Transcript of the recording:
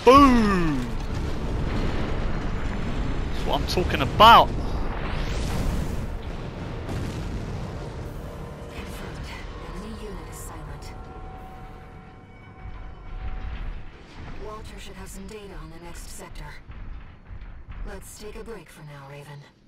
Boom! That's what I'm talking about. Confirmed. Enemy unit is silent. Walter should have some data on the next sector. Let's take a break for now, Raven.